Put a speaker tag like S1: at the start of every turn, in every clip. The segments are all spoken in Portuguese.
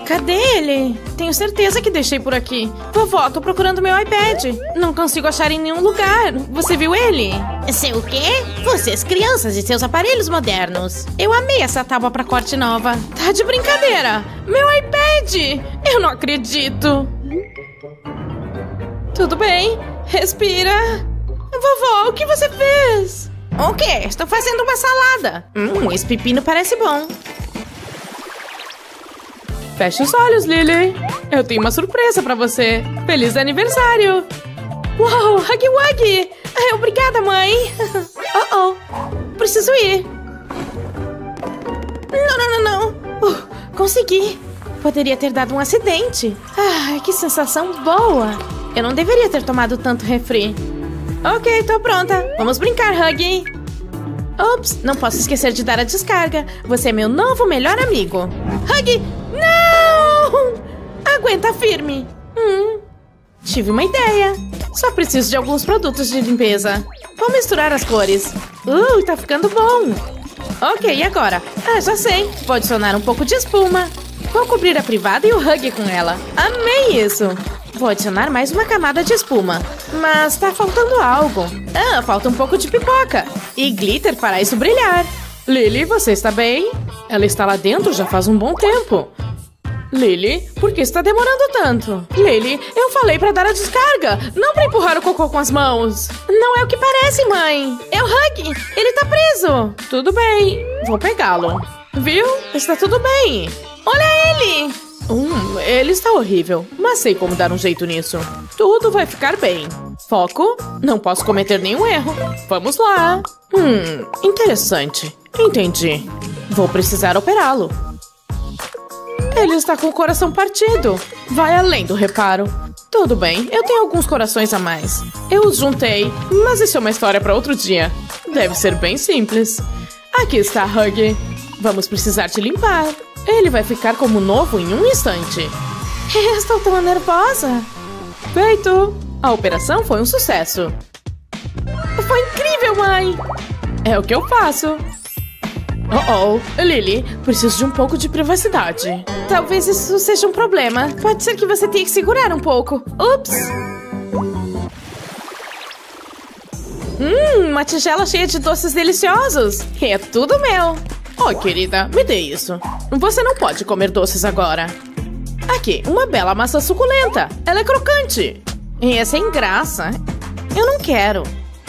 S1: Cadê ele? Tenho certeza que deixei por aqui. Vovó, tô procurando meu iPad. Não consigo achar em nenhum lugar. Você viu ele?
S2: Sei o quê? Vocês crianças e seus aparelhos modernos.
S1: Eu amei essa tábua pra corte nova. Tá de brincadeira. Meu iPad! Eu não acredito. Tudo bem. Respira. Vovó, o que você fez?
S2: O quê? Estou fazendo uma salada.
S1: Esse pepino parece bom. Feche os olhos, Lily. Eu tenho uma surpresa pra você. Feliz aniversário. Uau, Huggy Wuggy. Obrigada, mãe. Preciso ir. Não. Consegui. Poderia ter dado um acidente. Que sensação boa. Eu não deveria ter tomado tanto refri. Ok, tô pronta. Vamos brincar, Huggy. Ops, não posso esquecer de dar a descarga. Você é meu novo melhor amigo. Huggy, não! Aguenta firme. Tive uma ideia. Só preciso de alguns produtos de limpeza. Vou misturar as cores. Tá ficando bom. Ok, e agora? Já sei. Vou adicionar um pouco de espuma. Vou cobrir a privada e o Huggy com ela. Amei isso. Vou adicionar mais uma camada de espuma. Mas tá faltando algo. Falta um pouco de pipoca. E glitter para isso brilhar. Lily, você está bem? Ela está lá dentro já faz um bom tempo. Lily, por que está demorando tanto? Lily, eu falei para dar a descarga, não para empurrar o cocô com as mãos. Não é o que parece, mãe. É o Huggy, ele tá preso. Tudo bem, vou pegá-lo. Viu? Está tudo bem. Olha ele. Ele está horrível, mas sei como dar um jeito nisso. Tudo vai ficar bem. Foco, não posso cometer nenhum erro. Vamos lá. Interessante. Entendi. Vou precisar operá-lo. Ele está com o coração partido. Vai além do reparo. Tudo bem, eu tenho alguns corações a mais. Eu os juntei, mas isso é uma história para outro dia. Deve ser bem simples. Aqui está, Huggy. Vamos precisar te limpar. Ele vai ficar como novo em um instante. Estou tão nervosa. Feito! A operação foi um sucesso. Foi incrível, mãe! É o que eu faço. Lily, preciso de um pouco de privacidade. Talvez isso seja um problema. Pode ser que você tenha que segurar um pouco. Ups! Uma tigela cheia de doces deliciosos. É tudo meu. Querida, me dê isso. Você não pode comer doces agora. Aqui, uma bela maçã suculenta. Ela é crocante. E é sem graça. Eu não quero.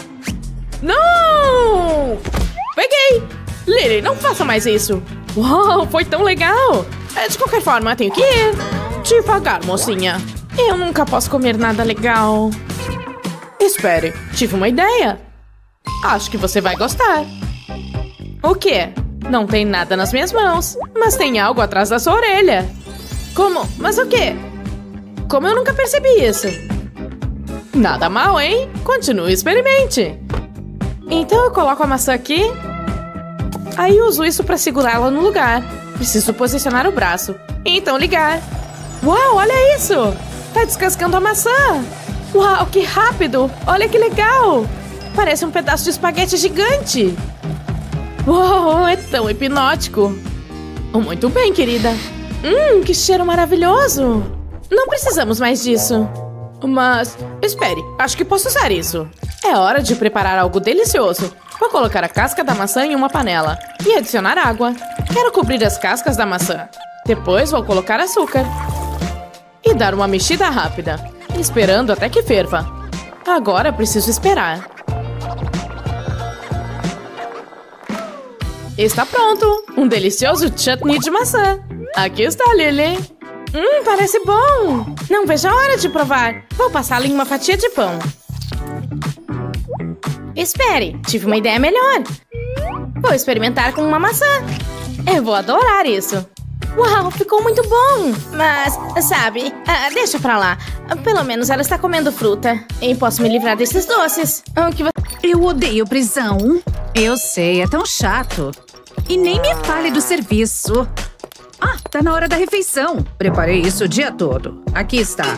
S1: Não! Peguei! Lily, não faça mais isso. Uau, foi tão legal. De qualquer forma, tenho que ir. Devagar, mocinha. Eu nunca posso comer nada legal. Espere, tive uma ideia. Acho que você vai gostar. O quê? Não tem nada nas minhas mãos, mas tem algo atrás da sua orelha. Como? Mas o quê? Como eu nunca percebi isso? Nada mal, hein? Continue e experimente. Então eu coloco a maçã aqui. Aí uso isso pra segurá-la no lugar. Preciso posicionar o braço. E então ligar. Uau, olha isso! Tá descascando a maçã. Uau, que rápido! Olha que legal! Parece um pedaço de espaguete gigante. Uau, é tão hipnótico. Muito bem, querida. Que cheiro maravilhoso. Não precisamos mais disso. Mas, espere, acho que posso usar isso. É hora de preparar algo delicioso. Vou colocar a casca da maçã em uma panela e adicionar água. Quero cobrir as cascas da maçã. Depois vou colocar açúcar. E dar uma mexida rápida, esperando até que ferva. Agora preciso esperar. Está pronto! Um delicioso chutney de maçã. Aqui está, Lily. Parece bom! Não vejo a hora de provar. Vou passá-lo em uma fatia de pão. Espere, tive uma ideia melhor. Vou experimentar com uma maçã. Eu vou adorar isso. Uau, ficou muito bom. Mas, sabe, deixa pra lá. Pelo menos ela está comendo fruta. E posso me livrar desses doces.
S3: Eu odeio prisão. Eu sei, é tão chato. E nem me fale do serviço. Tá na hora da refeição. Preparei isso o dia todo. Aqui está.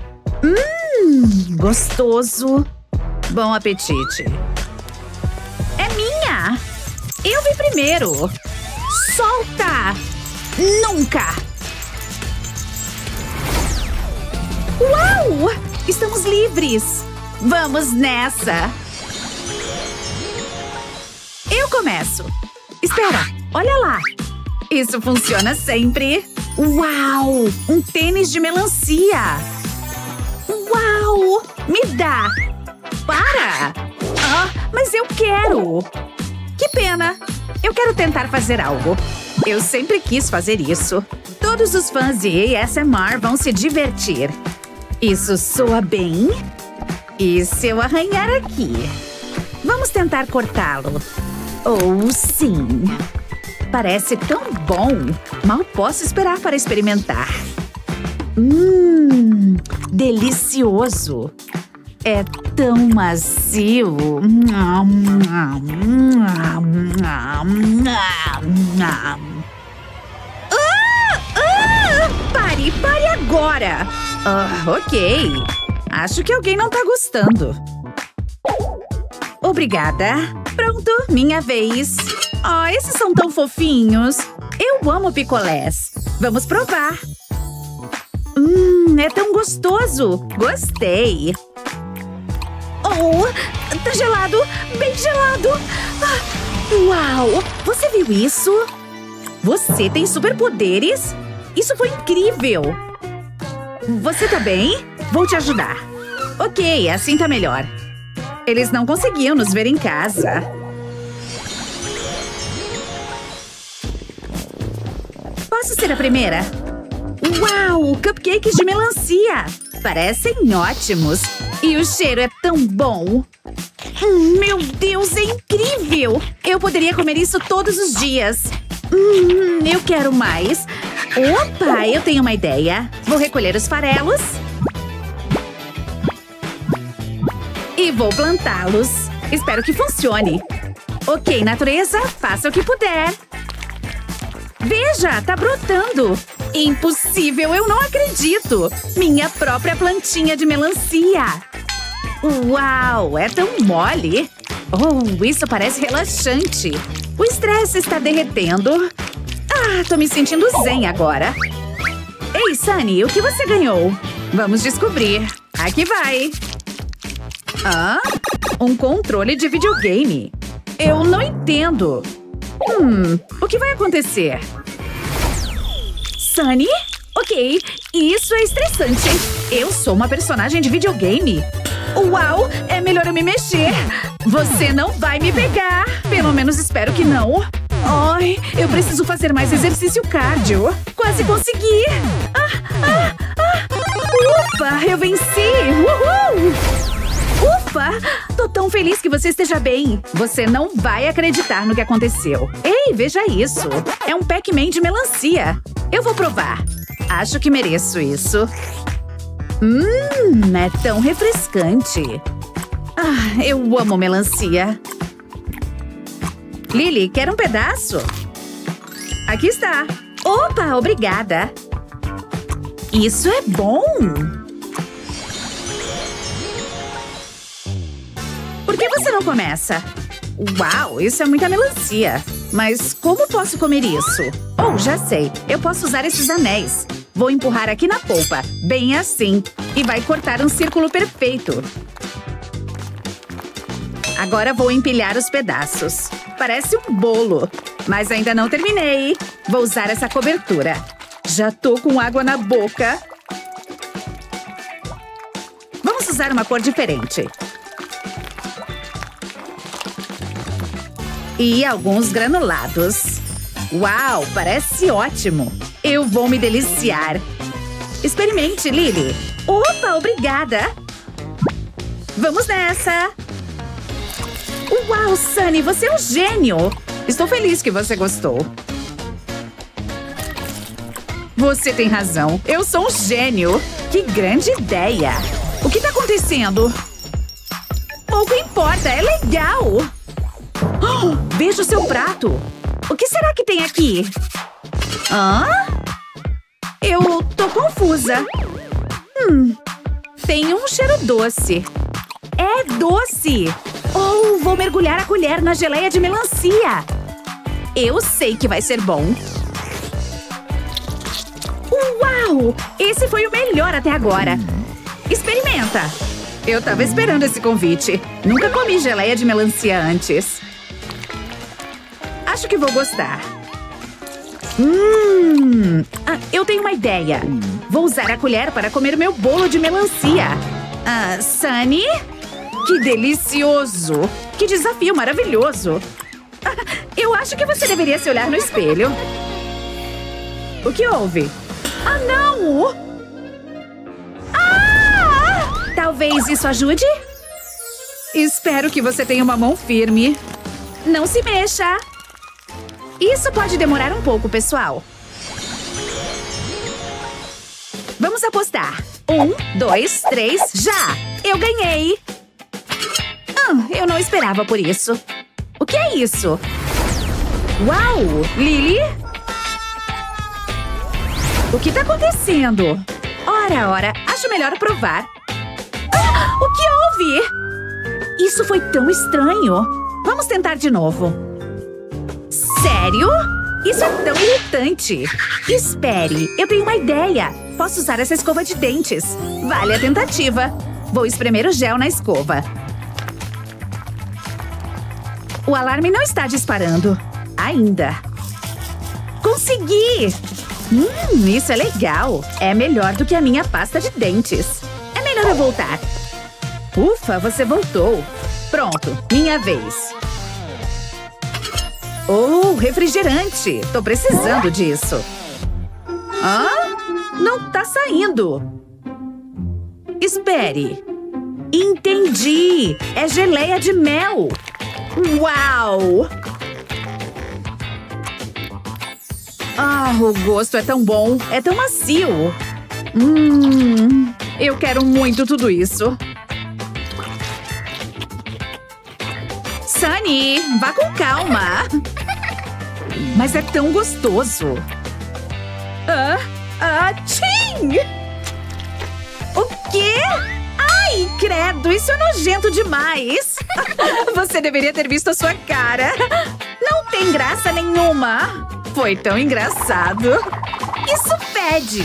S3: Gostoso. Bom apetite. É minha! Eu vi primeiro. Solta! Nunca! Uau! Estamos livres! Vamos nessa! Eu começo! Espera, olha lá! Isso funciona sempre! Uau! Um tênis de melancia! Uau! Me dá! Para! Ah, mas eu quero! Que pena! Eu quero tentar fazer algo. Eu sempre quis fazer isso. Todos os fãs de ASMR vão se divertir. Isso soa bem? E se eu arranhar aqui? Vamos tentar cortá-lo. Oh, sim! Parece tão bom! Mal posso esperar para experimentar. Delicioso! É tão macio! Pare agora! Ok. Acho que alguém não tá gostando. Obrigada. Pronto, minha vez. Oh, esses são tão fofinhos. Eu amo picolés. Vamos provar. É tão gostoso. Gostei. Oh, tá gelado. Bem gelado. Uau, você viu isso? Você tem superpoderes? Isso foi incrível. Você tá bem? Vou te ajudar. Ok, assim tá melhor. Eles não conseguiam nos ver em casa. Posso ser a primeira? Uau, cupcakes de melancia! Parecem ótimos. E o cheiro é tão bom. Meu Deus, é incrível! Eu poderia comer isso todos os dias. Eu quero mais. Opa, eu tenho uma ideia. Vou recolher os farelos. E vou plantá-los. Espero que funcione. Ok, natureza, faça o que puder. Veja, tá brotando. Impossível, eu não acredito. Minha própria plantinha de melancia. Uau, é tão mole. Oh, isso parece relaxante. O estresse está derretendo. Tô me sentindo zen agora. Ei, Sunny, o que você ganhou? Vamos descobrir. Aqui vai. Um controle de videogame. Eu não entendo. O que vai acontecer? Sunny? Ok, isso é estressante. Eu sou uma personagem de videogame. Uau, é melhor eu me mexer. Você não vai me pegar. Pelo menos espero que não. Ai, eu preciso fazer mais exercício cardio. Quase consegui. Ufa, eu venci. Uhul! Ufa! Tô tão feliz que você esteja bem. Você não vai acreditar no que aconteceu. Ei, veja isso. É um Pac-Man de melancia. Eu vou provar. Acho que mereço isso. É tão refrescante. Eu amo melancia. Lily, quer um pedaço? Aqui está. Opa, obrigada. Isso é bom. Por que você não começa? Uau, isso é muita melancia. Mas como posso comer isso? Oh, já sei. Eu posso usar esses anéis. Vou empurrar aqui na polpa, bem assim. E vai cortar um círculo perfeito. Agora vou empilhar os pedaços. Parece um bolo. Mas ainda não terminei. Vou usar essa cobertura. Já tô com água na boca. Vamos usar uma cor diferente. E alguns granulados. Uau, parece ótimo. Eu vou me deliciar. Experimente, Lily. Opa, obrigada. Vamos nessa. Uau, Sunny, você é um gênio. Estou feliz que você gostou. Você tem razão. Eu sou um gênio. Que grande ideia. O que está acontecendo? Pouco importa, é legal. Veja o seu prato. O que será que tem aqui? Eu tô confusa. Tem um cheiro doce. É doce! Oh, vou mergulhar a colher na geleia de melancia. Eu sei que vai ser bom. Uau! Esse foi o melhor até agora. Experimenta! Eu tava esperando esse convite. Nunca comi geleia de melancia antes. Acho que vou gostar. Eu tenho uma ideia. Vou usar a colher para comer meu bolo de melancia. Sunny? Que delicioso! Que desafio maravilhoso! Eu acho que você deveria se olhar no espelho. O que houve? Ah, não! Talvez isso ajude? Espero que você tenha uma mão firme. Não se mexa! Isso pode demorar um pouco, pessoal. Vamos apostar. 1, 2, 3, já! Eu ganhei! Eu não esperava por isso. O que é isso? Uau! Lily? O que tá acontecendo? Ora, acho melhor provar. O que houve? Isso foi tão estranho. Vamos tentar de novo. Sério? Isso é tão irritante. Espere, eu tenho uma ideia. Posso usar essa escova de dentes. Vale a tentativa. Vou espremer o gel na escova. O alarme não está disparando. Ainda. Consegui! Isso é legal. É melhor do que a minha pasta de dentes. É melhor eu voltar. Ufa, você voltou. Pronto, minha vez. Oh, refrigerante. Tô precisando disso. Não tá saindo. Espere. Entendi. É geleia de mel. Uau! O gosto é tão bom. É tão macio. Eu quero muito tudo isso. Sunny, vá com calma. Mas é tão gostoso. Tchim! O quê? Ai, credo, isso é nojento demais. Você deveria ter visto a sua cara. Não tem graça nenhuma. Foi tão engraçado. Isso fede.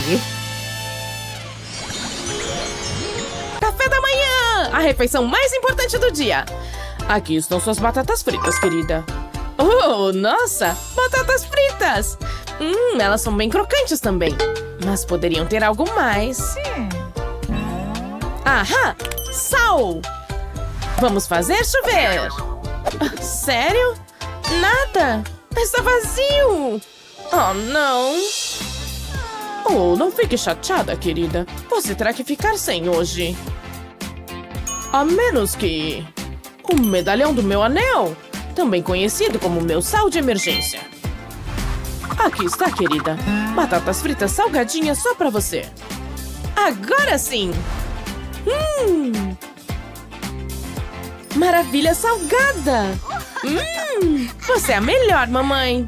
S1: Café da manhã! A refeição mais importante do dia. Aqui estão suas batatas fritas, querida. Oh, nossa! Batatas fritas! Elas são bem crocantes também. Mas poderiam ter algo mais. Ahá! Sal! Vamos fazer chover! Sério? Nada! Está vazio! Oh, não! Oh, não fique chateada, querida. Você terá que ficar sem hoje. A menos que... o medalhão do meu anel, também conhecido como meu sal de emergência. Aqui está, querida. Batatas fritas salgadinhas só pra você. Agora sim! Maravilha salgada! Você é a melhor, mamãe!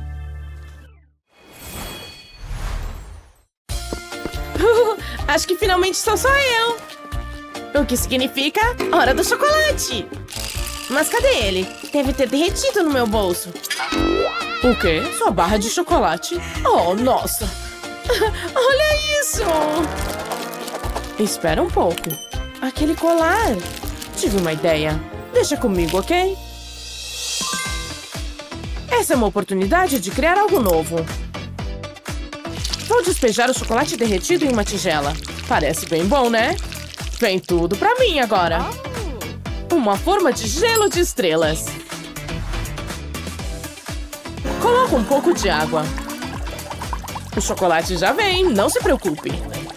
S1: Acho que finalmente sou só eu! O que significa hora do chocolate! Mas cadê ele? Deve ter derretido no meu bolso. O quê? Sua barra de chocolate? Oh, nossa! Olha isso! Espera um pouco. Aquele colar. Tive uma ideia. Deixa comigo, ok? Essa é uma oportunidade de criar algo novo. Vou despejar o chocolate derretido em uma tigela. Parece bem bom, né? Vem tudo pra mim agora. Uma forma de gelo de estrelas. Coloca um pouco de água. O chocolate já vem, não se preocupe.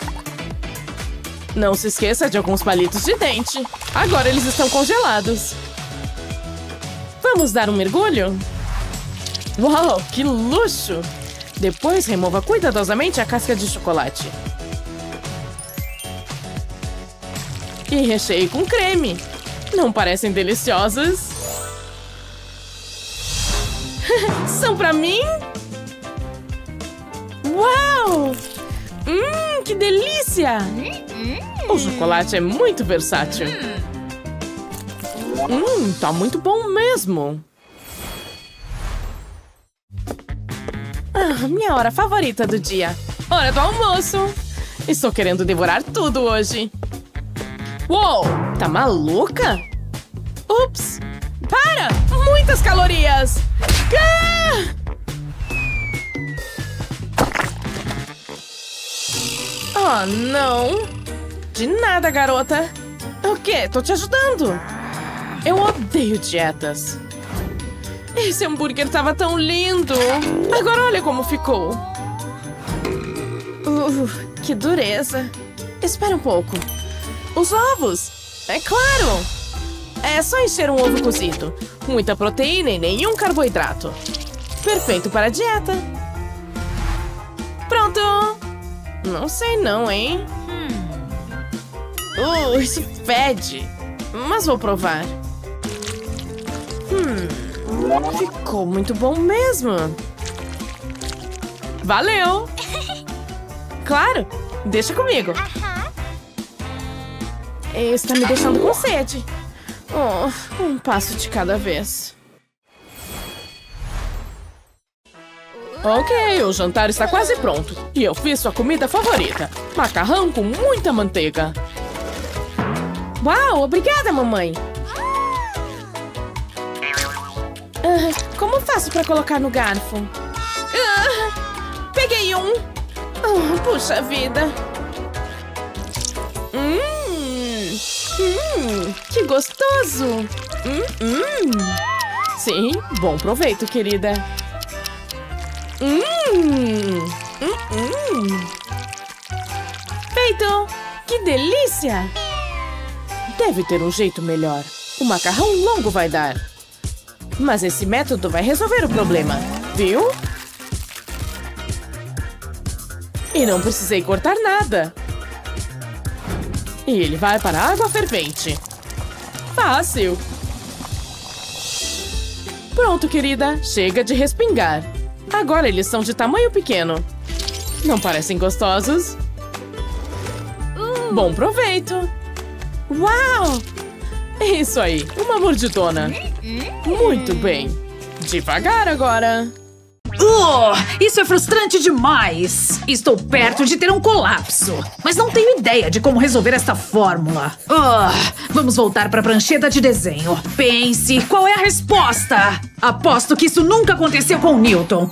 S1: Não se esqueça de alguns palitos de dente. Agora eles estão congelados. Vamos dar um mergulho? Uau, que luxo! Depois remova cuidadosamente a casca de chocolate. E recheie com creme. Não parecem deliciosas? São pra mim? Uau! Que delícia! O chocolate é muito versátil. Tá muito bom mesmo. Minha hora favorita do dia. Hora do almoço. Estou querendo devorar tudo hoje. Uou, tá maluca? Ups! Para! Muitas calorias! Ah! Oh, não! De nada, garota! O quê? Tô te ajudando! Eu odeio dietas! Esse hambúrguer tava tão lindo! Agora olha como ficou! Que dureza! Espera um pouco! Os ovos! É claro! É só encher um ovo cozido. Muita proteína e nenhum carboidrato. Perfeito para a dieta. Pronto! Não sei não, hein? Isso fede. Mas vou provar. Ficou muito bom mesmo. Valeu! Claro! Deixa comigo. Isso tá me deixando com sede. Oh, um passo de cada vez. Ok, o jantar está quase pronto. E eu fiz sua comida favorita. Macarrão com muita manteiga. Uau, obrigada, mamãe. Como faço para colocar no garfo? Peguei um. Puxa vida. Que gostoso. Sim, bom proveito, querida. Feito! Que delícia! Deve ter um jeito melhor. O macarrão longo vai dar. Mas esse método vai resolver o problema, viu? E não precisei cortar nada. E ele vai para a água fervente. Fácil. Pronto, querida. Chega de respingar. Agora eles são de tamanho pequeno. Não parecem gostosos? Bom proveito. Uau! Isso aí, uma mordidona. Muito bem. Devagar agora.
S3: Isso é frustrante demais! Estou perto de ter um colapso, mas não tenho ideia de como resolver esta fórmula. Vamos voltar para a prancheta de desenho. Pense, qual é a resposta? Aposto que isso nunca aconteceu com o Newton.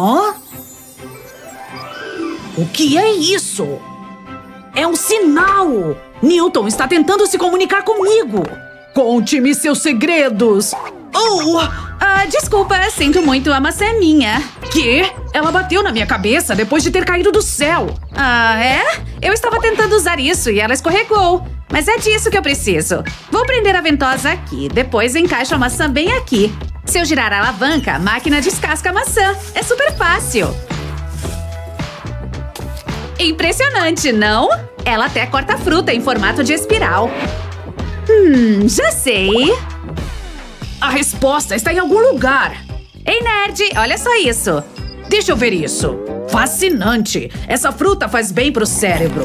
S3: O que é isso? É um sinal! Newton está tentando se comunicar comigo. Conte-me seus segredos. Desculpa, sinto muito, a maçã é minha. Quê? Ela bateu na minha cabeça depois de ter caído do céu. É? Eu estava tentando usar isso e ela escorregou. Mas é disso que eu preciso. Vou prender a ventosa aqui, depois encaixo a maçã bem aqui. Se eu girar a alavanca, a máquina descasca a maçã. É super fácil. Impressionante, não? Ela até corta a fruta em formato de espiral. Já sei. A resposta está em algum lugar. Ei, nerd, olha só isso. Deixa eu ver isso. Fascinante. Essa fruta faz bem pro cérebro.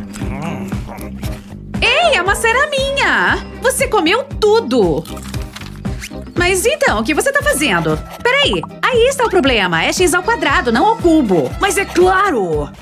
S3: Ei, a maçã era minha. Você comeu tudo. Mas então, o que você tá fazendo? Peraí, aí está o problema. É x ao quadrado, não ao cubo. Mas é claro.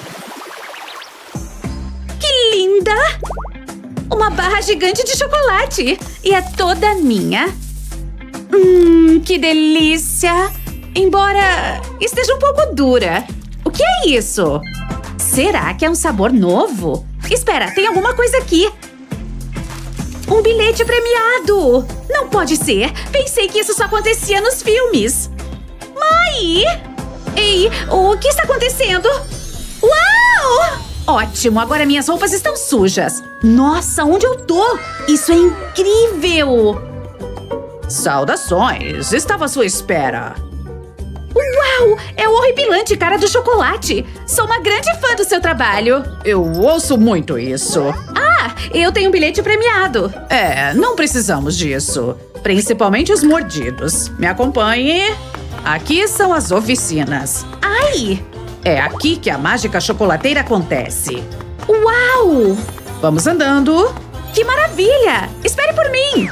S3: Que linda. Uma barra gigante de chocolate. E é toda minha. Que delícia! Embora esteja um pouco dura. O que é isso? Será que é um sabor novo? Espera, tem alguma coisa aqui. Um bilhete premiado! Não pode ser! Pensei que isso só acontecia nos filmes. Mãe! Ei, o que está acontecendo? Uau! Ótimo, agora minhas roupas estão sujas. Nossa, onde eu tô? Isso é incrível! Saudações! Estava à sua espera. Uau! É o horripilante cara do chocolate! Sou uma grande fã do seu trabalho. Eu ouço muito isso. Eu tenho um bilhete premiado. Não precisamos disso. Principalmente os mordidos. Me acompanhe. Aqui são as oficinas. Ai! É aqui que a mágica chocolateira acontece. Uau! Vamos andando. Que maravilha! Espere por mim!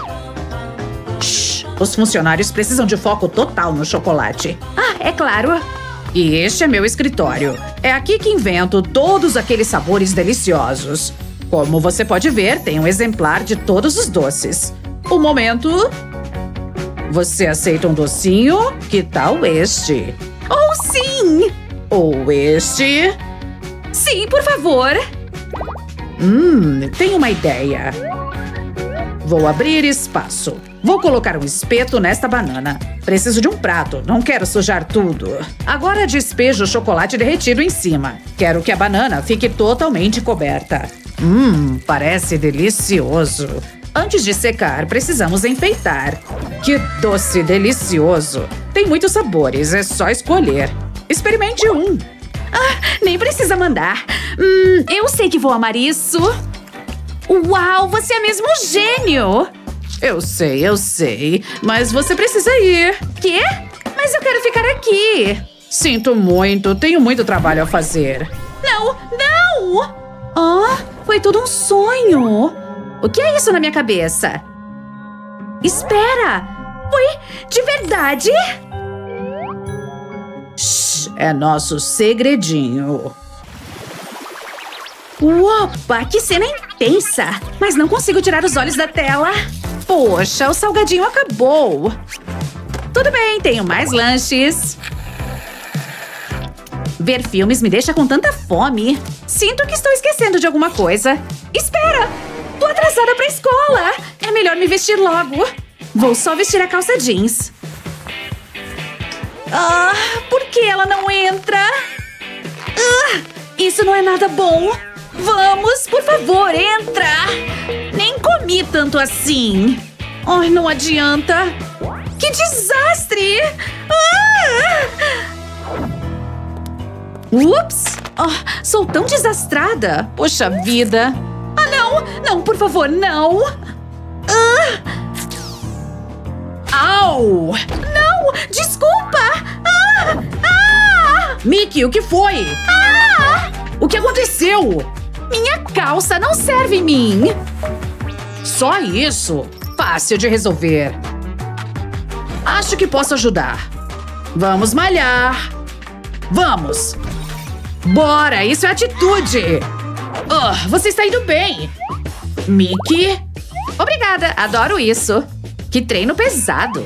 S3: Os funcionários precisam de foco total no chocolate. É claro. E este é meu escritório. É aqui que invento todos aqueles sabores deliciosos. Como você pode ver, tem um exemplar de todos os doces. Um momento. Você aceita um docinho? Que tal este?
S2: Oh, sim!
S3: Ou este?
S2: Sim, por favor.
S3: Tenho uma ideia. Vou abrir espaço. Vou colocar um espeto nesta banana. Preciso de um prato, não quero sujar tudo. Agora despejo o chocolate derretido em cima. Quero que a banana fique totalmente coberta. Parece delicioso. Antes de secar, precisamos enfeitar. Que doce delicioso! Tem muitos sabores, é só escolher. Experimente um.
S2: Nem precisa mandar. Eu sei que vou amar isso. Uau, você é mesmo um gênio!
S3: Eu sei. Mas você precisa ir.
S2: Quê? Mas eu quero ficar aqui.
S3: Sinto muito, tenho muito trabalho a fazer.
S2: Não! Foi tudo um sonho. O que é isso na minha cabeça? Espera! Foi de verdade?
S3: Shhh, é nosso segredinho.
S2: Opa, que cena intensa! Mas não consigo tirar os olhos da tela.
S3: Poxa, o salgadinho acabou.
S2: Tudo bem, tenho mais lanches. Ver filmes me deixa com tanta fome. Sinto que estou esquecendo de alguma coisa. Espera! Tô atrasada pra escola! É melhor me vestir logo. Vou só vestir a calça jeans. Por que ela não entra? Isso não é nada bom. Vamos, por favor, entra! Nem comi tanto assim. Não adianta. Que desastre! Ups! Sou tão desastrada.
S3: Poxa vida.
S2: Não, por favor, não!
S3: Au!
S2: Não! Desculpa!
S3: Mickey, o que foi? O que aconteceu?
S2: Minha calça não serve em mim!
S3: Só isso? Fácil de resolver. Acho que posso ajudar. Vamos malhar. Vamos! Bora, isso é atitude! Você está indo bem! Mickey?
S2: Obrigada, adoro isso. Que treino pesado.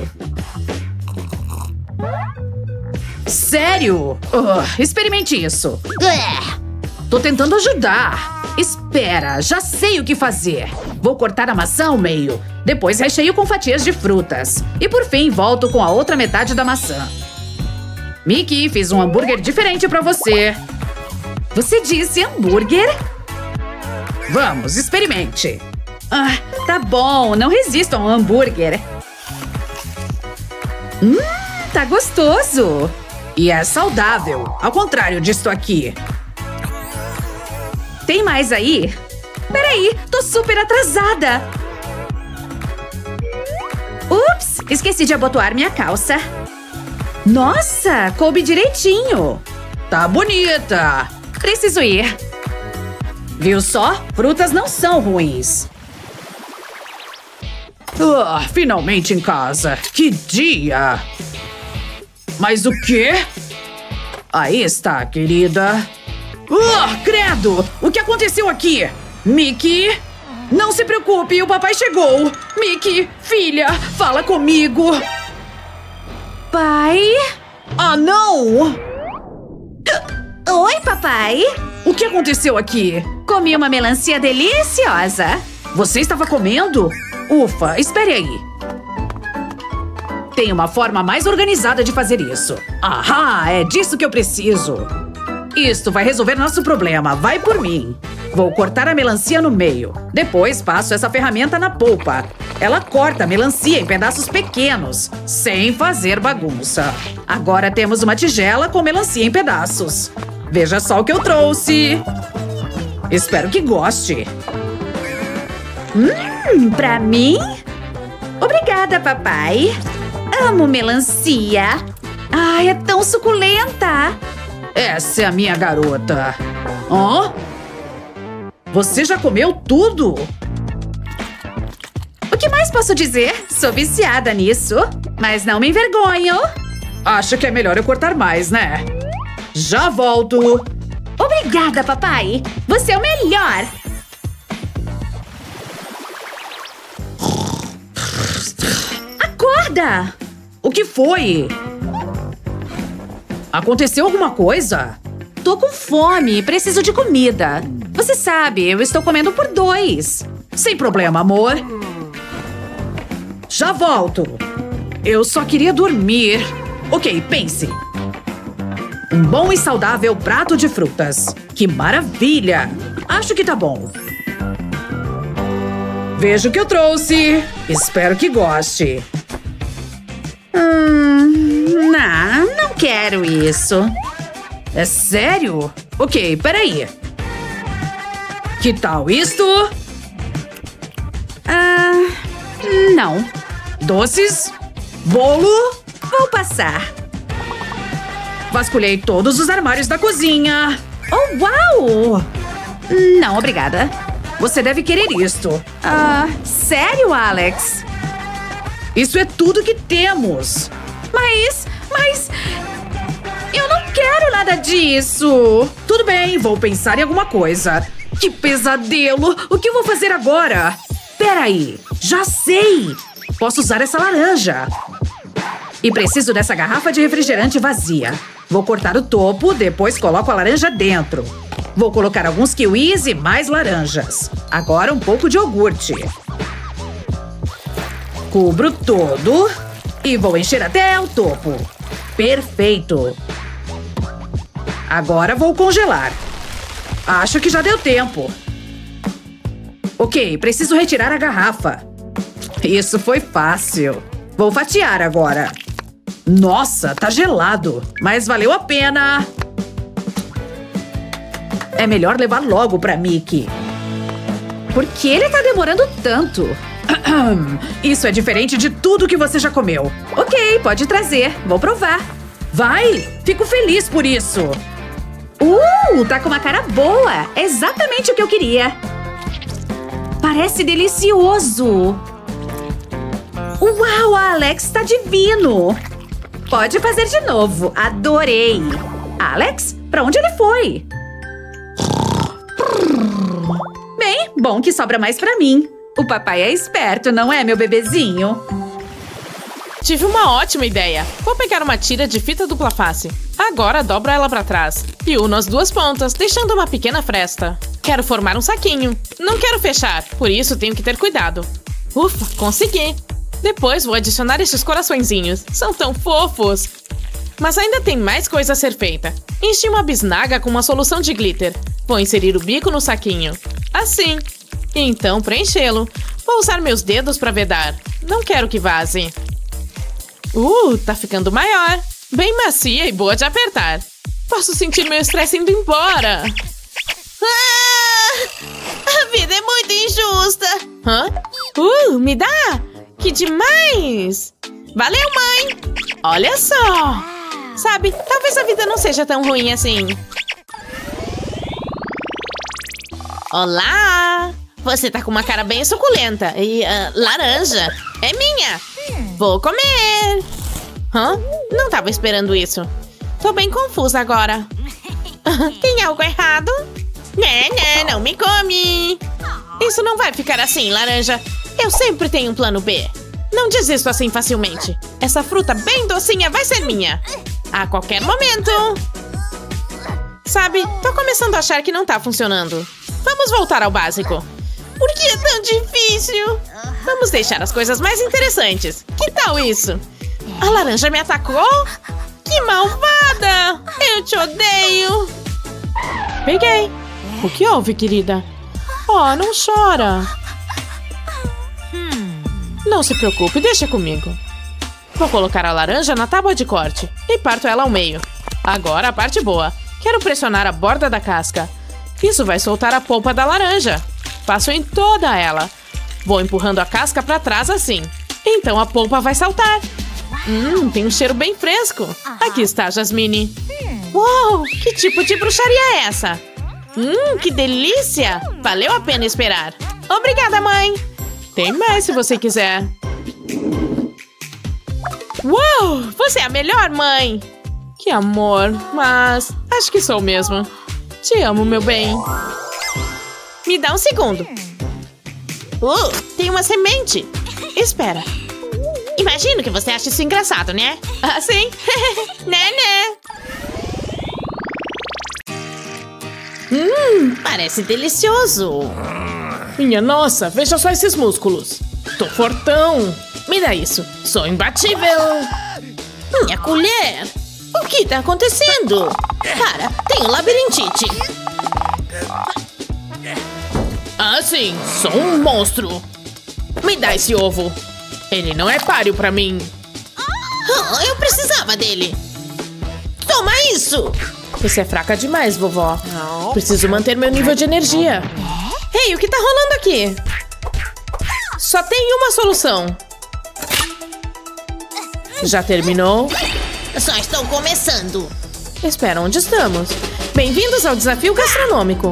S3: Sério? Experimente isso. Tô tentando ajudar. Espera, já sei o que fazer. Vou cortar a maçã ao meio. Depois recheio com fatias de frutas. E por fim, volto com a outra metade da maçã. Mickey, fiz um hambúrguer diferente pra você.
S2: Você disse hambúrguer?
S3: Vamos, experimente.
S2: Tá bom, não resisto a um hambúrguer. Tá gostoso.
S3: E é saudável, ao contrário disto aqui.
S2: Tem mais aí? Peraí, tô super atrasada. Ups, esqueci de abotoar minha calça. Nossa, coube direitinho.
S3: Tá bonita.
S2: Preciso ir.
S3: Viu só? Frutas não são ruins. Finalmente em casa. Que dia! Mas o quê? Aí está, querida. Credo! O que aconteceu aqui? Mickey? Não se preocupe, o papai chegou. Mickey, filha, fala comigo.
S2: Pai?
S3: Não!
S2: Oi, papai.
S3: O que aconteceu aqui?
S2: Comi uma melancia deliciosa.
S3: Você estava comendo? Ufa, espere aí. Tem uma forma mais organizada de fazer isso. É disso que eu preciso. Isto vai resolver nosso problema, vai por mim. Vou cortar a melancia no meio. Depois passo essa ferramenta na polpa. Ela corta a melancia em pedaços pequenos, sem fazer bagunça. Agora temos uma tigela com melancia em pedaços. Veja só o que eu trouxe. Espero que goste.
S2: Pra mim? Obrigada, papai. Amo melancia. É tão suculenta.
S3: Essa é a minha garota. Você já comeu tudo?
S2: O que mais posso dizer? Sou viciada nisso. Mas não me envergonho.
S3: Acho que é melhor eu cortar mais, né? Já volto.
S2: Obrigada, papai. Você é o melhor. Querida! O que foi? Aconteceu alguma coisa? Tô com fome, preciso de comida. Você sabe, eu estou comendo por 2. Sem problema, amor. Já volto. Eu só queria dormir. Ok, pense. Um bom e saudável prato de frutas. Que maravilha! Acho que tá bom. Veja o que eu trouxe. Espero que goste. Não quero isso. É sério? Ok, peraí. Que tal isto? Não. Doces? Bolo? Vou passar. Vasculhei todos os armários da cozinha. Oh, uau! Não, obrigada. Você deve querer isto. Sério, Alex? Isso é tudo que temos. Mas... eu não quero nada disso. Tudo bem, vou pensar em alguma coisa. Que pesadelo! O que eu vou fazer agora? Peraí, já sei! Posso usar essa laranja. E preciso dessa garrafa de refrigerante vazia. Vou cortar o topo, depois coloco a laranja dentro. Vou colocar alguns kiwis e mais laranjas. Agora um pouco de iogurte. Cubro todo e vou encher até o topo. Perfeito! Agora vou congelar. Acho que já deu tempo. Ok, preciso retirar a garrafa. Isso foi fácil. Vou fatiar agora. Nossa, tá gelado. Mas valeu a pena. É melhor levar logo pra Mickey. Por que ele tá demorando tanto? Isso é diferente de tudo que você já comeu. Ok, pode trazer. Vou provar. Vai! Fico feliz por isso. Tá com uma cara boa. É exatamente o que eu queria. Parece delicioso. Uau, Alex, tá divino. Pode fazer de novo. Adorei. Alex, pra onde ele foi? Bem, bom que sobra mais pra mim. O papai é esperto, não é, meu bebezinho?
S1: Tive uma ótima ideia. Vou pegar uma tira de fita dupla face. Agora dobro ela pra trás. E uno as duas pontas, deixando uma pequena fresta. Quero formar um saquinho. Não quero fechar, por isso tenho que ter cuidado. Ufa, consegui. Depois vou adicionar estes coraçõezinhos. São tão fofos. Mas ainda tem mais coisa a ser feita. Enchi uma bisnaga com uma solução de glitter. Vou inserir o bico no saquinho. Assim. E então preenchê-lo. Vou usar meus dedos para vedar. Não quero que vaze. Tá ficando maior. Bem macia e boa de apertar. Posso sentir meu estresse indo embora. A vida é muito injusta. Me dá? Que demais! Valeu, mãe! Olha só! Sabe, talvez a vida não seja tão ruim assim. Olá! Você tá com uma cara bem suculenta. E, laranja. É minha. Vou comer. Não tava esperando isso. Tô bem confusa agora. Tem algo errado? Não me come. Isso não vai ficar assim, laranja. Eu sempre tenho um plano B. Não desisto assim facilmente. Essa fruta bem docinha vai ser minha. A qualquer momento. Sabe, tô começando a achar que não tá funcionando. Vamos voltar ao básico. Por que é tão difícil? Vamos deixar as coisas mais interessantes. Que tal isso? A laranja me atacou? Que malvada! Eu te odeio! Peguei. O que houve, querida? Oh, não chora. Não se preocupe, deixa comigo. Vou colocar a laranja na tábua de corte e parto ela ao meio. Agora a parte boa. Quero pressionar a borda da casca. Isso vai soltar a polpa da laranja. Passo em toda ela. Vou empurrando a casca para trás assim. Então a polpa vai saltar. Tem um cheiro bem fresco. Aqui está, Jasmine. Uau, que tipo de bruxaria é essa? Que delícia! Valeu a pena esperar. Obrigada, mãe. Tem mais se você quiser. Uau, você é a melhor, mãe. Que amor, mas acho que sou mesmo. Te amo, meu bem. Me dá um segundo. Tem uma semente. Espera. Imagino que você acha isso engraçado, né? Ah, sim. Né? Parece delicioso.
S4: Minha nossa, veja só esses músculos. Tô fortão. Me dá isso. Sou imbatível.
S1: Minha colher. O que tá acontecendo? Cara, tenho labirintite.
S4: Ah, sim. Sou um monstro. Me dá esse ovo. Ele não é páreo pra mim.
S1: Oh, eu precisava dele. Toma isso.
S4: Você é fraca demais, vovó. Preciso manter meu nível de energia.
S1: Ei, o que tá rolando aqui?
S4: Só tem uma solução. Já terminou?
S1: Só estou começando.
S4: Espera, onde estamos? Bem-vindos ao desafio gastronômico.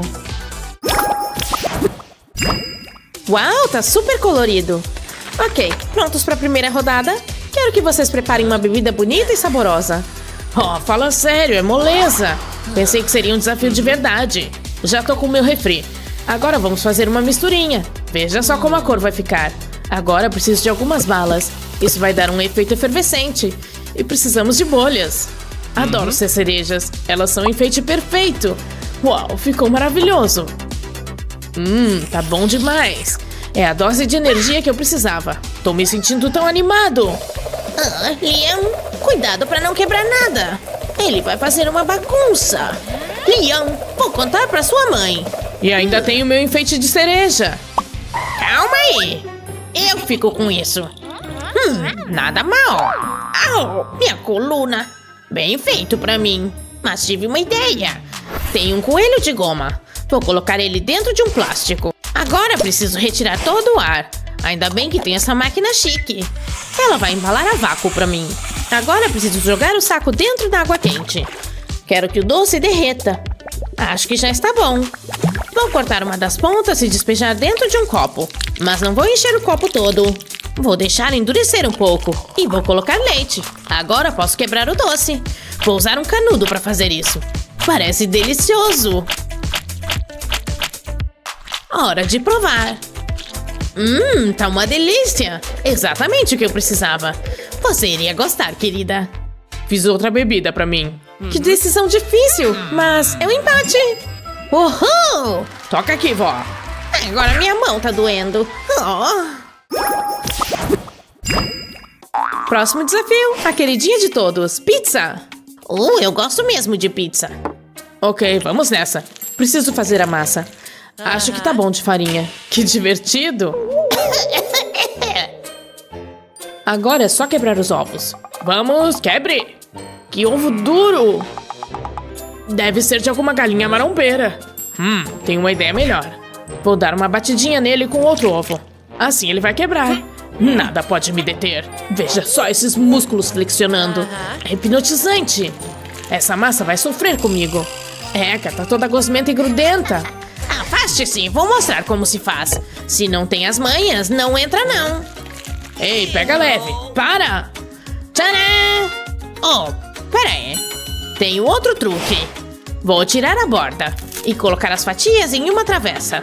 S4: Uau, tá super colorido. Ok, prontos pra primeira rodada? Quero que vocês preparem uma bebida bonita e saborosa. Oh, fala sério, é moleza. Pensei que seria um desafio de verdade. Já tô com o meu refri. Agora vamos fazer uma misturinha. Veja só como a cor vai ficar. Agora preciso de algumas balas. Isso vai dar um efeito efervescente. E precisamos de bolhas. Adoro ser cerejas. Elas são um enfeite perfeito. Uau, ficou maravilhoso. Tá bom demais. É a dose de energia que eu precisava. Tô me sentindo tão animado.
S1: Liam, cuidado pra não quebrar nada. Ele vai fazer uma bagunça. Liam, vou contar pra sua mãe.
S4: E ainda tem o meu enfeite de cereja.
S1: Calma aí. Eu fico com isso. Nada mal. Au, minha coluna. Bem feito pra mim. Mas tive uma ideia. Tem um coelho de goma. Vou colocar ele dentro de um plástico. Agora preciso retirar todo o ar. Ainda bem que tem essa máquina chique. Ela vai embalar a vácuo pra mim. Agora preciso jogar o saco dentro da água quente. Quero que o doce derreta. Acho que já está bom. Vou cortar uma das pontas e despejar dentro de um copo. Mas não vou encher o copo todo. Vou deixar endurecer um pouco. E vou colocar leite. Agora posso quebrar o doce. Vou usar um canudo para fazer isso. Parece delicioso. Hora de provar. Tá uma delícia. Exatamente o que eu precisava. Você iria gostar, querida.
S4: Fiz outra bebida pra mim.
S1: Que decisão difícil, mas é um empate. Uhul!
S4: Toca aqui, vó.
S1: Agora minha mão tá doendo.
S4: Próximo desafio, a queridinha de todos, pizza.
S1: Eu gosto mesmo de pizza.
S4: Ok, vamos nessa. Preciso fazer a massa. Acho que tá bom de farinha. Que divertido. Agora é só quebrar os ovos. Vamos, quebre. Que ovo duro. Deve ser de alguma galinha marombeira. Tenho uma ideia melhor. Vou dar uma batidinha nele com outro ovo. Assim ele vai quebrar. Nada pode me deter. Veja só esses músculos flexionando. É hipnotizante. Essa massa vai sofrer comigo. Eca, tá toda gosmenta e grudenta.
S1: Afaste-se, vou mostrar como se faz. Se não tem as manhas, não entra não.
S4: Ei, pega leve. Para!
S1: Tcharam! Pera aí. Tenho outro truque. Vou tirar a borda e colocar as fatias em uma travessa.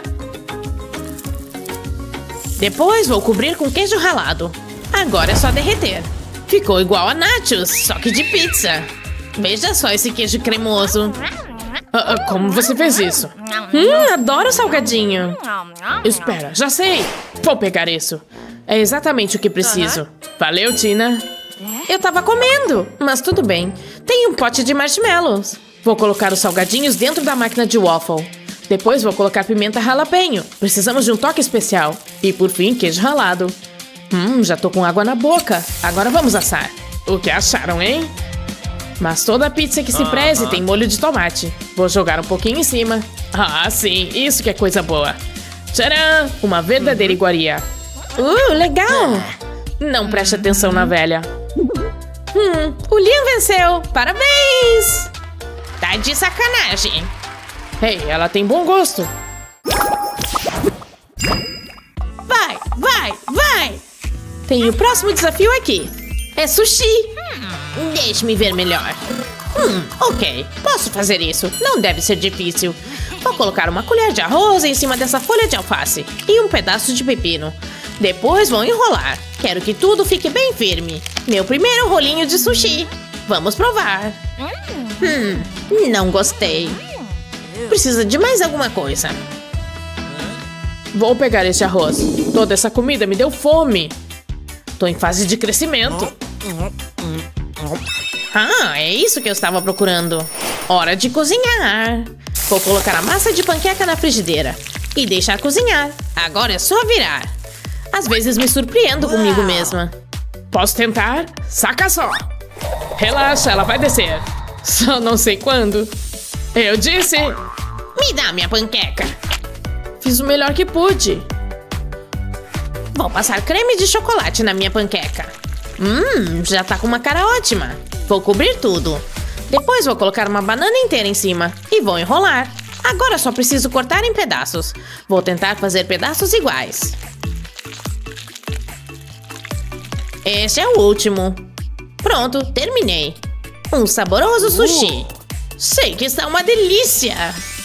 S1: Depois vou cobrir com queijo ralado. Agora é só derreter. Ficou igual a nachos, só que de pizza. Veja só esse queijo cremoso.
S4: Como você fez isso?
S1: Adoro salgadinho.
S4: Espera, já sei. Vou pegar isso. É exatamente o que preciso. Valeu, Tina.
S1: Eu tava comendo, mas tudo bem. Tem um pote de marshmallows.
S4: Vou colocar os salgadinhos dentro da máquina de waffle. Depois vou colocar pimenta jalapeño. Precisamos de um toque especial. E por fim, queijo ralado. Já tô com água na boca. Agora vamos assar. O que acharam, hein? Mas toda pizza que se preze tem molho de tomate. Vou jogar um pouquinho em cima. Ah, sim, isso que é coisa boa. Tcharam! Uma verdadeira iguaria.
S1: Legal!
S4: Não preste atenção na velha.
S1: O Liam venceu! Parabéns! Tá de sacanagem.
S4: Ei, ela tem bom gosto.
S1: Vai! Tem o próximo desafio aqui. É sushi. Deixe-me ver melhor. Ok, posso fazer isso. Não deve ser difícil. Vou colocar uma colher de arroz em cima dessa folha de alface e um pedaço de pepino. Depois vou enrolar. Quero que tudo fique bem firme. Meu primeiro rolinho de sushi. Vamos provar. Não gostei. Precisa de mais alguma coisa.
S4: Vou pegar esse arroz. Toda essa comida me deu fome. Tô em fase de crescimento.
S1: Ah, é isso que eu estava procurando. Hora de cozinhar. Vou colocar a massa de panqueca na frigideira e deixar cozinhar. Agora é só virar. Às vezes me surpreendo comigo mesma.
S4: Posso tentar? Saca só. Relaxa, ela vai descer. Só não sei quando. Eu disse.
S1: Me dá minha panqueca.
S4: Fiz o melhor que pude.
S1: Vou passar creme de chocolate na minha panqueca. Já tá com uma cara ótima. Vou cobrir tudo. Depois vou colocar uma banana inteira em cima e vou enrolar. Agora só preciso cortar em pedaços. Vou tentar fazer pedaços iguais. Este é o último. Pronto, terminei. Um saboroso sushi. Sei que está uma delícia.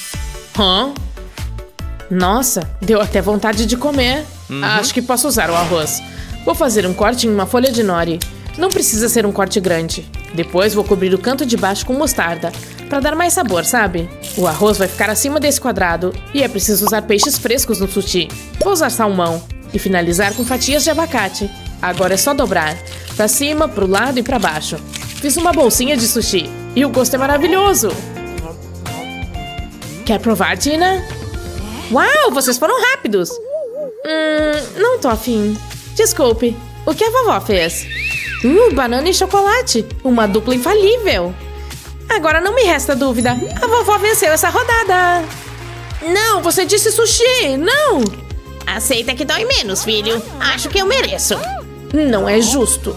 S4: Nossa, deu até vontade de comer. Acho que posso usar o arroz. Vou fazer um corte em uma folha de nori. Não precisa ser um corte grande. Depois vou cobrir o canto de baixo com mostarda, para dar mais sabor, sabe? O arroz vai ficar acima desse quadrado e é preciso usar peixes frescos no sushi. Vou usar salmão e finalizar com fatias de abacate. Agora é só dobrar, pra cima, pro lado e pra baixo. Fiz uma bolsinha de sushi e o gosto é maravilhoso. Quer provar, Tina?
S1: Uau, vocês foram rápidos.
S4: Não tô afim. Desculpe, o que a vovó fez?
S1: Banana e chocolate. Uma dupla infalível. Agora não me resta dúvida. A vovó venceu essa rodada.
S4: Não, você disse sushi, não!
S1: Aceita que dói menos, filho. Acho que eu mereço.
S4: Não é justo.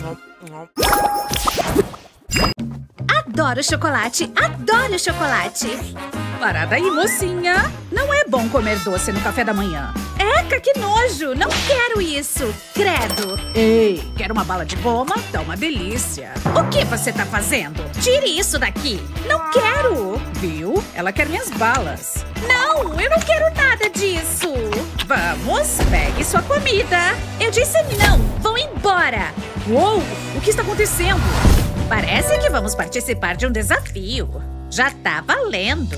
S3: Adoro chocolate, adoro chocolate. Parada aí, mocinha. Não é bom comer doce no café da manhã. Eca, que nojo. Não quero isso. Credo. Ei, quer uma bala de goma? Tá uma delícia. O que você tá fazendo? Tire isso daqui. Não quero. Viu? Ela quer minhas balas. Não, eu não quero nada disso. Vamos, pegue sua comida. Eu disse não. Vão embora. Uou, o que está acontecendo? Parece que vamos participar de um desafio. Já tá valendo.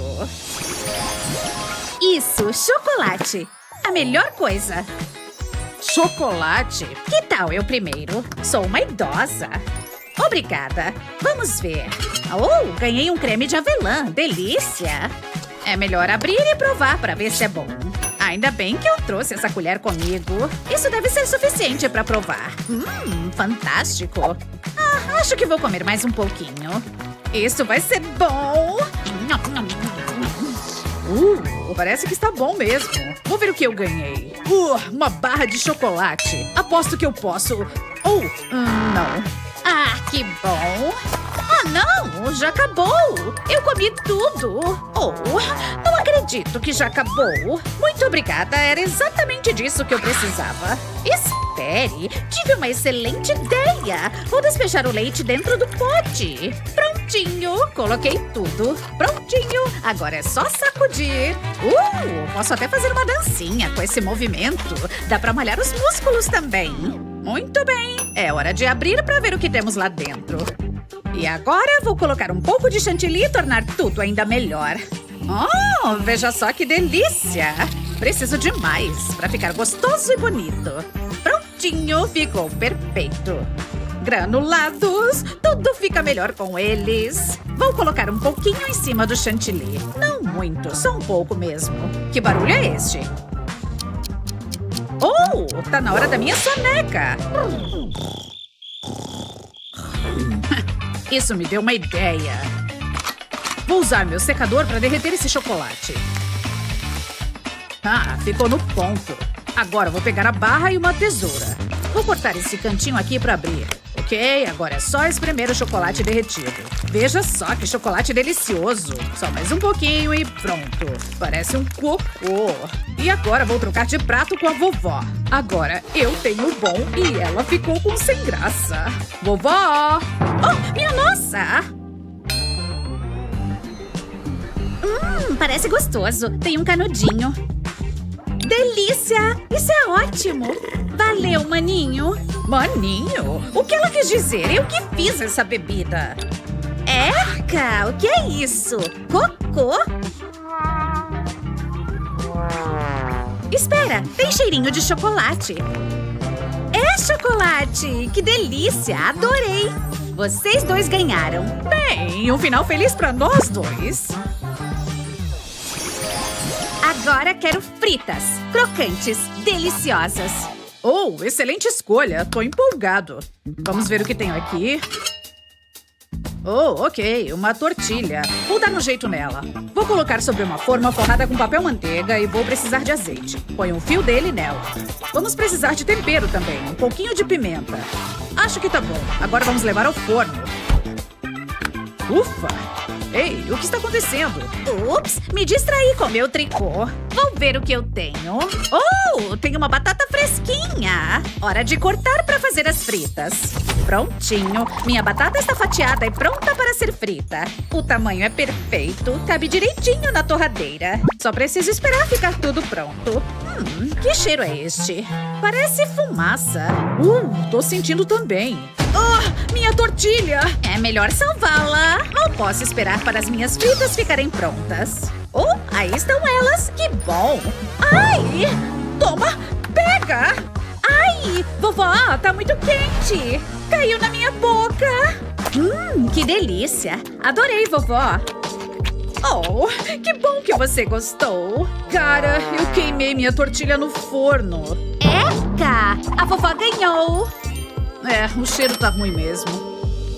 S3: Isso, chocolate. A melhor coisa.
S2: Chocolate?
S3: Que tal eu primeiro? Sou uma idosa. Obrigada. Vamos ver. Oh, ganhei um creme de avelã. Delícia. É melhor abrir e provar para ver se é bom. Ainda bem que eu trouxe essa colher comigo. Isso deve ser suficiente para provar. Fantástico. Acho que vou comer mais um pouquinho. Isso vai ser bom.
S2: Parece que está bom mesmo. Vou ver o que eu ganhei. Uma barra de chocolate. Aposto que eu posso. Não.
S3: Ah, que bom. Ah, não, já acabou. Eu comi tudo. Não acredito que já acabou. Muito obrigada, era exatamente disso que eu precisava. Espere, tive uma excelente ideia. Vou despejar o leite dentro do pote. Prontinho, coloquei tudo. Prontinho, agora é só sacudir. Posso até fazer uma dancinha com esse movimento. Dá pra malhar os músculos também. Muito bem, é hora de abrir pra ver o que temos lá dentro. E agora vou colocar um pouco de chantilly e tornar tudo ainda melhor. Veja só que delícia! Preciso de mais pra ficar gostoso e bonito. Prontinho, ficou perfeito. Granulados, tudo fica melhor com eles. Vou colocar um pouquinho em cima do chantilly. Não muito, só um pouco mesmo. Que barulho é este? Tá na hora da minha soneca. Isso me deu uma ideia. Vou usar meu secador para derreter esse chocolate. Ficou no ponto. Agora vou pegar a barra e uma tesoura. Vou cortar esse cantinho aqui para abrir. Ok, agora é só espremer o chocolate derretido. Veja só que chocolate delicioso. Só mais um pouquinho e pronto. Parece um cocô. E agora vou trocar de prato com a vovó. Agora eu tenho o bom e ela ficou com sem graça. Vovó! Minha nossa! Parece gostoso. Tem um canudinho. delícia! Isso é ótimo! Valeu, maninho!
S2: Maninho? O que ela quis dizer? Eu que fiz essa bebida.
S3: Eca, o que é isso? Cocô? Espera, tem cheirinho de chocolate. É chocolate! Que delícia! Adorei! Vocês dois ganharam.
S2: Bem, um final feliz pra nós dois.
S3: Agora quero fritas, crocantes, deliciosas.
S2: Oh, excelente escolha. Tô empolgado. Vamos ver o que tenho aqui. Oh, ok. Uma tortilha. Vou dar um jeito nela. Vou colocar sobre uma forma forrada com papel manteiga e vou precisar de azeite. Põe um fio dele nela. Vamos precisar de tempero também. Um pouquinho de pimenta. Acho que tá bom. Agora vamos levar ao forno. Ufa! Ei, o que está acontecendo?
S3: Ups, me distraí com meu tricô. Vou ver o que eu tenho. Oh, tem uma batata fresquinha. Hora de cortar para fazer as fritas. Prontinho. Minha batata está fatiada e pronta para ser frita. O tamanho é perfeito. Cabe direitinho na torradeira. Só preciso esperar ficar tudo pronto. Que cheiro é este? Parece fumaça.
S2: Tô sentindo também. Oh, minha tortilha!
S3: É melhor salvá-la. Não posso esperar para as minhas fritas ficarem prontas. Oh, aí estão elas. Que bom. Ai!
S2: Toma! Pega!
S3: Ai! Vovó, tá muito quente. Caiu na minha boca. Que delícia. Adorei, vovó.
S2: Oh, que bom que você gostou. Cara, eu queimei minha tortilha no forno.
S3: Eca! A vovó ganhou.
S2: É, o cheiro tá ruim mesmo.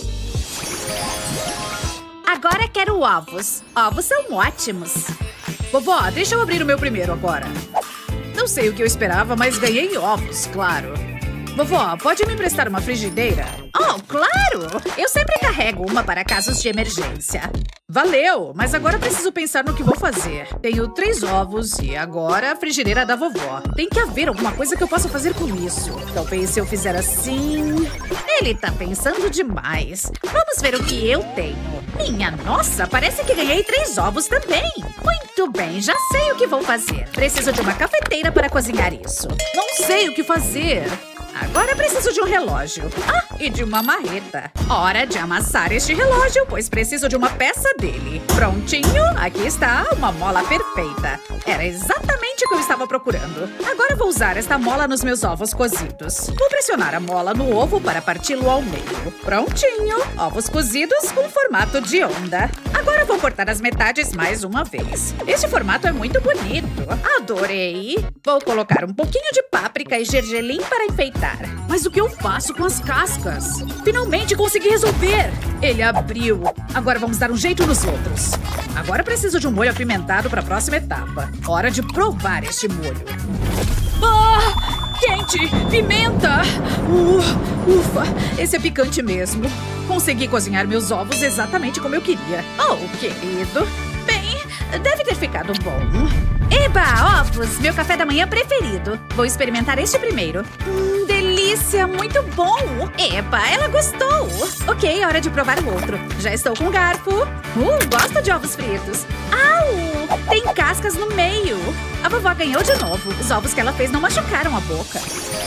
S3: Agora quero ovos. Ovos são ótimos.
S2: Vovó, deixa eu abrir o meu primeiro agora. Não sei o que eu esperava, mas ganhei ovos, claro. Vovó, pode me emprestar uma frigideira?
S3: Oh, claro! Eu sempre carrego uma para casos de emergência.
S2: Valeu! Mas agora preciso pensar no que vou fazer. Tenho 3 ovos e agora a frigideira da vovó. Tem que haver alguma coisa que eu possa fazer com isso. Talvez se eu fizer assim...
S3: Ele tá pensando demais. Vamos ver o que eu tenho. Minha nossa, parece que ganhei 3 ovos também. Muito bem, já sei o que vou fazer. Preciso de uma cafeteira para cozinhar isso.
S2: Não sei o que fazer.
S3: Agora preciso de um relógio. Ah, e de uma marreta. Hora de amassar este relógio, pois preciso de uma peça dele. Prontinho, aqui está, uma mola perfeita. Era exatamente o que eu estava procurando. Agora vou usar esta mola nos meus ovos cozidos. Vou pressionar a mola no ovo para parti-lo ao meio. Prontinho, ovos cozidos com formato de onda. Agora vou cortar as metades mais uma vez. Este formato é muito bonito. Adorei. Vou colocar um pouquinho de páprica e gergelim para enfeitar.
S2: Mas o que eu faço com as cascas? Finalmente consegui resolver! Ele abriu. Agora vamos dar um jeito nos outros. Agora preciso de um molho apimentado para a próxima etapa. Hora de provar este molho. Ah! Quente! Pimenta! Ufa! Esse é picante mesmo. Consegui cozinhar meus ovos exatamente como eu queria.
S3: Oh, querido. Bem, deve ter ficado bom. Eba, ovos! Meu café da manhã preferido. Vou experimentar este primeiro. Delícia! Muito bom! Eba, ela gostou! Ok, hora de provar o outro. Já estou com o garfo. Gosto de ovos fritos. Au! Tem cascas no meio. A vovó ganhou de novo. Os ovos que ela fez não machucaram a boca.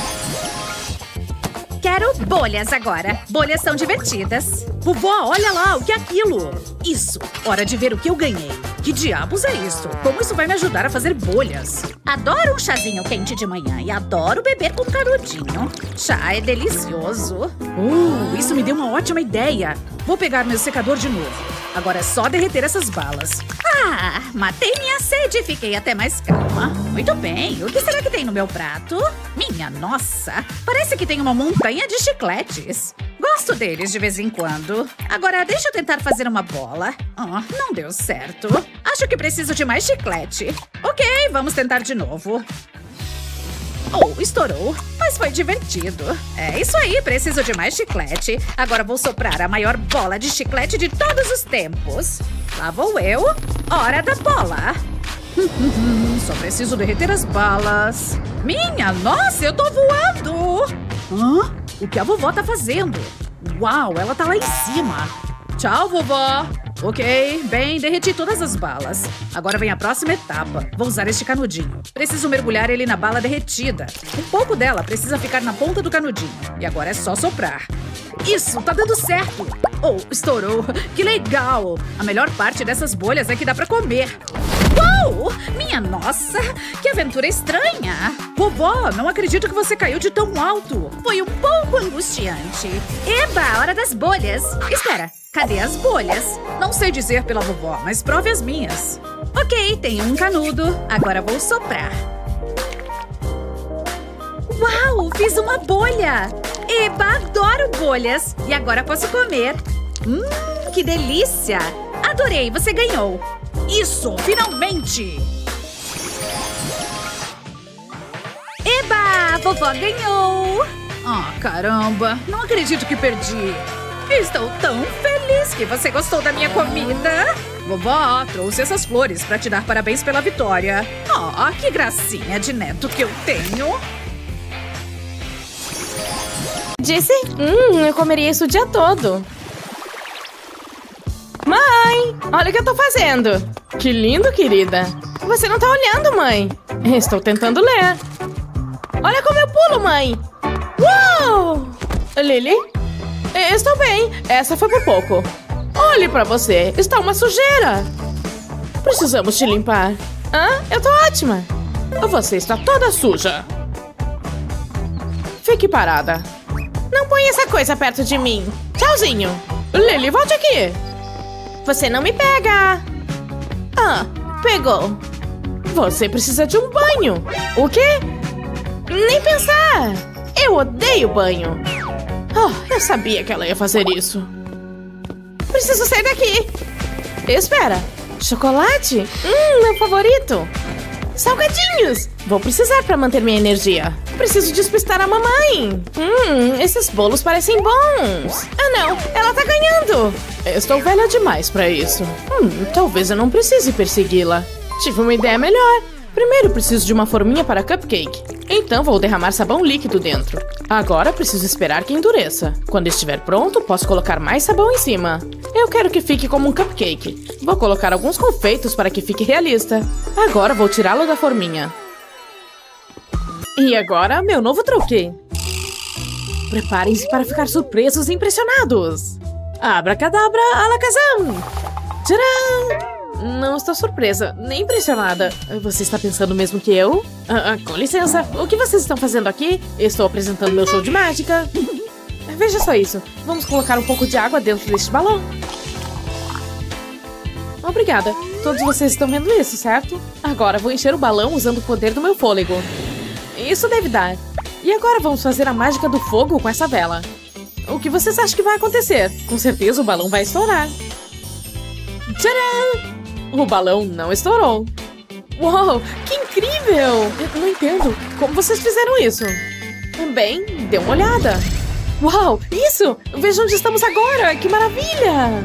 S3: Quero bolhas agora. Bolhas são divertidas.
S2: Vovó, olha lá, o que é aquilo? Isso, hora de ver o que eu ganhei. Que diabos é isso? Como isso vai me ajudar a fazer bolhas?
S3: Adoro um chazinho quente de manhã e adoro beber com canudinho. Chá é delicioso.
S2: Isso me deu uma ótima ideia. Vou pegar meu secador de novo. Agora é só derreter essas balas.
S3: Ah, matei minha sede e fiquei até mais calma. Muito bem, o que será que tem no meu prato? Minha nossa, parece que tem uma montanha de chicletes. Gosto deles de vez em quando. Agora deixa eu tentar fazer uma bola. Não deu certo. Acho que preciso de mais chiclete. Ok, vamos tentar de novo. Estourou. Mas foi divertido. É isso aí, preciso de mais chiclete. Agora vou soprar a maior bola de chiclete de todos os tempos. Lá vou eu. Hora da bola.
S2: Só preciso derreter as balas.
S3: Minha nossa, eu tô voando!
S2: O que a vovó tá fazendo? Uau, ela tá lá em cima. Tchau, vovó. Ok, bem, derreti todas as balas. Agora vem a próxima etapa. Vou usar este canudinho. Preciso mergulhar ele na bala derretida. Um pouco dela precisa ficar na ponta do canudinho. E agora é só soprar. Isso, tá dando certo. Oh, estourou. Que legal. A melhor parte dessas bolhas é que dá pra comer. Uau! Minha nossa! Que aventura estranha! Vovó, não acredito que você caiu de tão alto.
S3: Foi um pouco angustiante. Eba, hora das bolhas. Espera, cadê as bolhas?
S2: Não sei dizer pela vovó, mas prove as minhas.
S3: Ok, tenho um canudo. Agora vou soprar. Uau, fiz uma bolha! Eba, adoro bolhas! E agora posso comer. Que delícia! Adorei, você ganhou.
S2: Isso, finalmente!
S3: Eba, a vovó ganhou!
S2: Ah, caramba, não acredito que perdi. Estou tão feliz que você gostou da minha comida. Vovó, trouxe essas flores pra te dar parabéns pela vitória. Oh, que gracinha de neto que eu tenho.
S1: Disse? Eu comeria isso o dia todo. Mãe, olha o que eu tô fazendo. Que lindo, querida. Você não tá olhando, mãe. Estou tentando ler. Olha como eu pulo, mãe. Uau! Lily? Estou bem. Essa foi por pouco. Olhe pra você. Está uma sujeira. Precisamos te limpar. Eu tô ótima. Você está toda suja. Fique parada. Não põe essa coisa perto de mim. Tchauzinho. Lily, volte aqui. Você não me pega. Pegou. Você precisa de um banho. O quê? Nem pensar. Eu odeio banho. Eu sabia que ela ia fazer isso. Preciso sair daqui. Espera. Chocolate? Meu favorito. Salgadinhos. Vou precisar para manter minha energia. Preciso despistar a mamãe. Esses bolos parecem bons. Não, ela tá ganhando. Estou velha demais para isso. Talvez eu não precise persegui-la. Tive uma ideia melhor. Primeiro preciso de uma forminha para cupcake. Então vou derramar sabão líquido dentro. Agora preciso esperar que endureça. Quando estiver pronto, posso colocar mais sabão em cima. Eu quero que fique como um cupcake. Vou colocar alguns confeitos para que fique realista. Agora vou tirá-lo da forminha. E agora, meu novo truque. Preparem-se para ficar surpresos e impressionados. Abracadabra, alakazam! Tcharam! Não estou surpresa, nem impressionada. Você está pensando mesmo que eu? Com licença, o que vocês estão fazendo aqui? Estou apresentando meu show de mágica. Veja só isso. Vamos colocar um pouco de água dentro deste balão. Obrigada. Todos vocês estão vendo isso, certo? Agora vou encher o balão usando o poder do meu fôlego. Isso deve dar. E agora vamos fazer a mágica do fogo com essa vela. O que vocês acham que vai acontecer? Com certeza o balão vai estourar. Tcharam! O balão não estourou. Uau, que incrível! Eu não entendo. Como vocês fizeram isso? Bem, dê uma olhada. Uau, isso! Veja onde estamos agora! Que maravilha!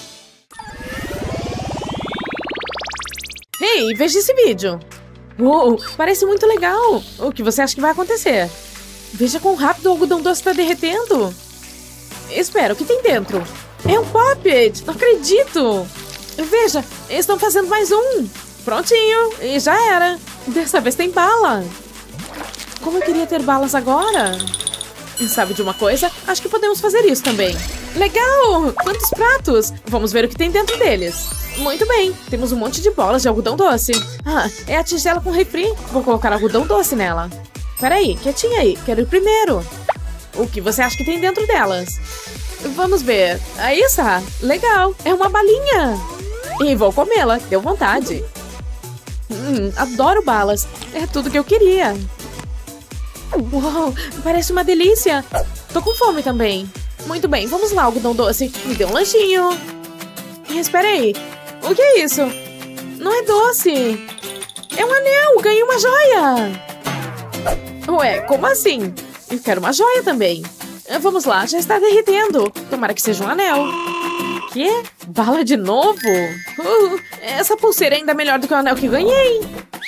S1: Ei, veja esse vídeo. Uou, parece muito legal. O que você acha que vai acontecer? Veja quão rápido o algodão doce está derretendo. Espera, o que tem dentro? É um Poppet! Não acredito! Veja, eles estão fazendo mais um. Prontinho, e já era. Dessa vez tem bala. Como eu queria ter balas agora? E sabe de uma coisa? Acho que podemos fazer isso também. Legal! Quantos pratos? Vamos ver o que tem dentro deles. Muito bem, temos um monte de bolas de algodão doce. É a tigela com refri. Vou colocar algodão doce nela. Peraí, quietinha aí, quero ir primeiro. O que você acha que tem dentro delas? Vamos ver. Aí está, legal, é uma balinha. E vou comê-la, deu vontade. Adoro balas, é tudo que eu queria. Uau, parece uma delícia. Tô com fome também. Muito bem, vamos lá, algodão doce. Me dê um lanchinho. Espera aí, o que é isso? Não é doce. É um anel, ganhei uma joia. Ué, como assim? Eu quero uma joia também. Vamos lá, já está derretendo. Tomara que seja um anel. Quê? Bala de novo? Essa pulseira é ainda melhor do que o anel que ganhei.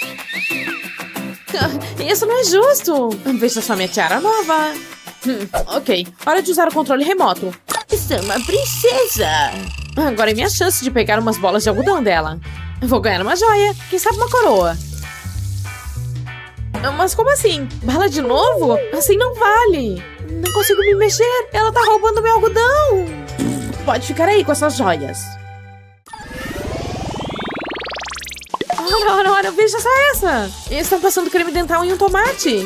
S1: Isso não é justo. Veja só minha tiara nova. Ok, hora de usar o controle remoto. Sou uma princesa.
S4: Agora é minha chance de pegar umas bolas de algodão dela. Vou ganhar uma joia. Quem sabe uma coroa. Mas como assim? Bala de novo? Assim não vale. Não consigo me mexer. Ela tá roubando meu algodão. Pode ficar aí com essas joias. Ora, veja só essa. Eles estão passando creme dental em um tomate.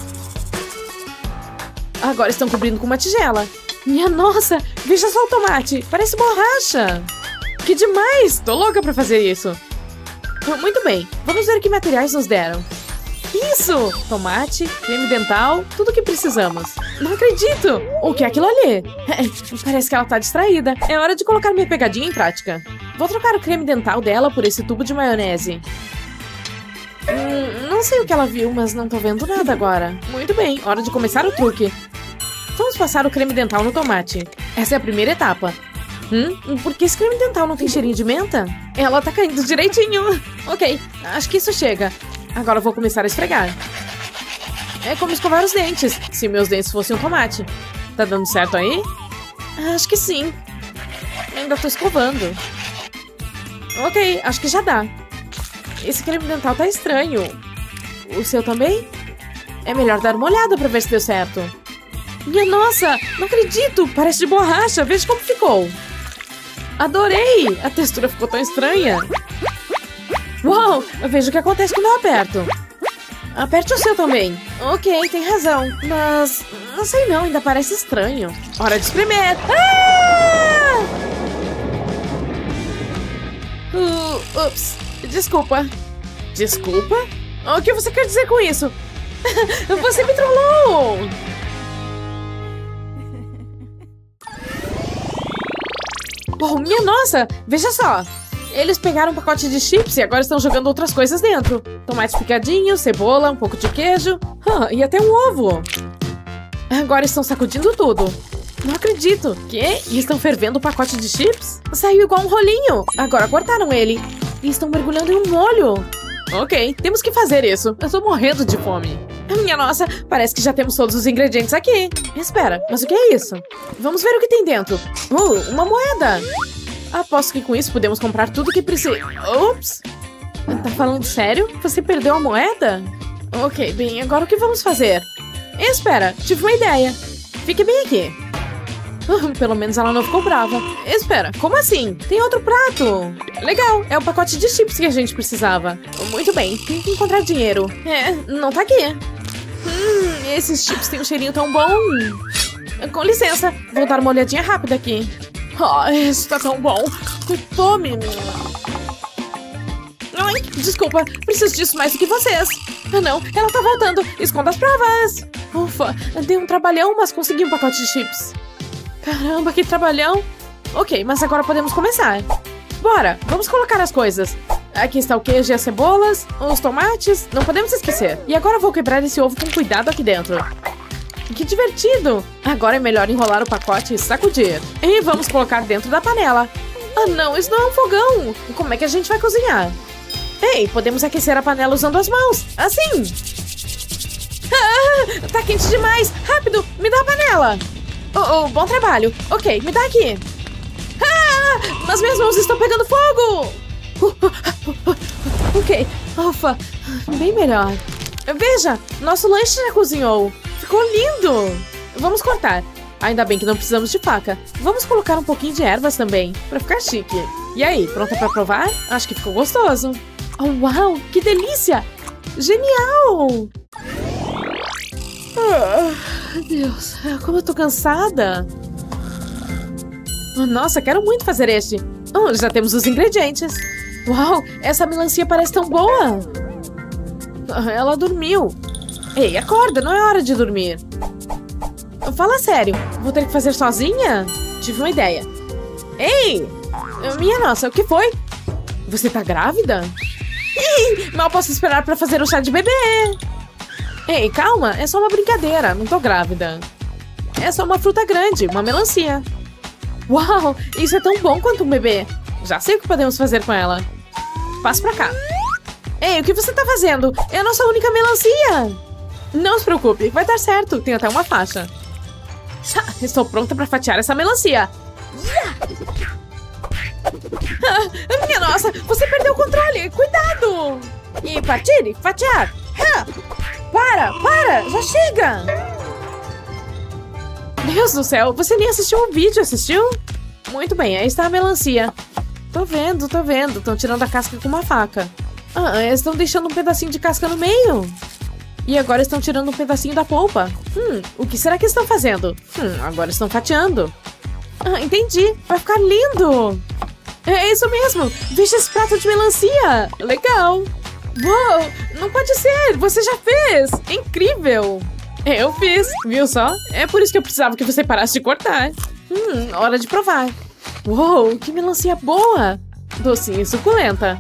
S4: Agora estão cobrindo com uma tigela. Minha nossa, veja só o tomate. Parece borracha. Que demais. Tô louca pra fazer isso. Muito bem, vamos ver que materiais nos deram. Isso! Tomate, creme dental, tudo o que precisamos. Não acredito! O que é aquilo ali? Parece que ela tá distraída. É hora de colocar minha pegadinha em prática. Vou trocar o creme dental dela por esse tubo de maionese. Não sei o que ela viu, mas não tô vendo nada agora. Muito bem, hora de começar o truque. Vamos passar o creme dental no tomate. Essa é a primeira etapa. Por que esse creme dental não tem cheirinho de menta? Ela tá caindo direitinho. Ok, acho que isso chega. Agora eu vou começar a esfregar. É como escovar os dentes, se meus dentes fossem um tomate. Tá dando certo aí? Acho que sim. Ainda tô escovando. Ok, acho que já dá. Esse creme dental tá estranho. O seu também? É melhor dar uma olhada pra ver se deu certo. Minha nossa, não acredito! Parece de borracha, veja como ficou. Adorei! A textura ficou tão estranha. Uau! Veja o que acontece quando eu aperto. Aperte o seu também. Ok, tem razão. Mas... não sei não, ainda parece estranho. Hora de espremer. Ah! Ups. Desculpa. Desculpa? O que você quer dizer com isso? Você me trollou! Oh, minha nossa! Veja só! Eles pegaram um pacote de chips e agora estão jogando outras coisas dentro. Tomates picadinhos, cebola, um pouco de queijo. E até um ovo. Agora estão sacudindo tudo. Não acredito. Que? E estão fervendo o pacote de chips? Saiu igual um rolinho. Agora cortaram ele. E estão mergulhando em um molho. Ok, temos que fazer isso. Eu tô morrendo de fome. Minha nossa, parece que já temos todos os ingredientes aqui. Espera, mas o que é isso? Vamos ver o que tem dentro. Uma moeda. Aposto que com isso podemos comprar tudo que precisa. Ups! Tá falando sério? Você perdeu a moeda? Ok, bem, agora o que vamos fazer? Espera, tive uma ideia. Fique bem aqui. Pelo menos ela não ficou brava. Espera, como assim? Tem outro prato. Legal, é o pacote de chips que a gente precisava. Muito bem, tem que encontrar dinheiro. Não tá aqui. Esses chips têm um cheirinho tão bom. Com licença, vou dar uma olhadinha rápida aqui. Isso tá tão bom. Que fome. Ai, desculpa, preciso disso mais do que vocês. Não, ela tá voltando. Esconda as provas. Ufa, dei um trabalhão, mas consegui um pacote de chips. Caramba, que trabalhão. Ok, mas agora podemos começar. Bora, vamos colocar as coisas. Aqui está o queijo e as cebolas, os tomates, não podemos esquecer. E agora eu vou quebrar esse ovo com cuidado aqui dentro. Que divertido! Agora é melhor enrolar o pacote e sacudir. E vamos colocar dentro da panela. Não, isso não é um fogão. Como é que a gente vai cozinhar? Ei, podemos aquecer a panela usando as mãos. Assim. Tá quente demais. Rápido, me dá a panela. Bom trabalho. Ok, me dá aqui. Mas minhas mãos estão pegando fogo. Ok, ufa, bem melhor. Veja, nosso lanche já cozinhou. Ficou lindo! Vamos cortar. Ainda bem que não precisamos de faca. Vamos colocar um pouquinho de ervas também, pra ficar chique. E aí, pronta pra provar? Acho que ficou gostoso. Uau, que delícia! Genial! Deus, como eu tô cansada. Nossa, quero muito fazer este. Já temos os ingredientes. Uau, essa melancia parece tão boa. Ela dormiu. Ei, acorda, não é hora de dormir. Fala sério, vou ter que fazer sozinha? Tive uma ideia. Ei, minha nossa, o que foi? Você tá grávida? Ih, mal posso esperar pra fazer o chá de bebê. Ei, calma, é só uma brincadeira, não tô grávida. É só uma fruta grande, uma melancia. Uau, isso é tão bom quanto um bebê. Já sei o que podemos fazer com ela. Passe pra cá. Ei, o que você tá fazendo? É a nossa única melancia. Não se preocupe, vai dar certo. Tem até uma faixa. Estou pronta pra fatiar essa melancia.
S1: Minha nossa, você perdeu o controle! Cuidado! E partire, fatiar! Para! Já chega! Deus do céu, você nem assistiu o vídeo, assistiu? Muito bem, aí está a melancia. Tô vendo. Estão tirando a casca com uma faca. Eles estão deixando um pedacinho de casca no meio. E agora estão tirando um pedacinho da polpa. O que será que estão fazendo? Agora estão fatiando. Entendi. Vai ficar lindo. É isso mesmo. Veja esse prato de melancia. Legal. Uou, não pode ser. Você já fez. É incrível. Eu fiz. Viu só? É por isso que eu precisava que você parasse de cortar. Hora de provar. Uou, que melancia boa. Docinha e suculenta.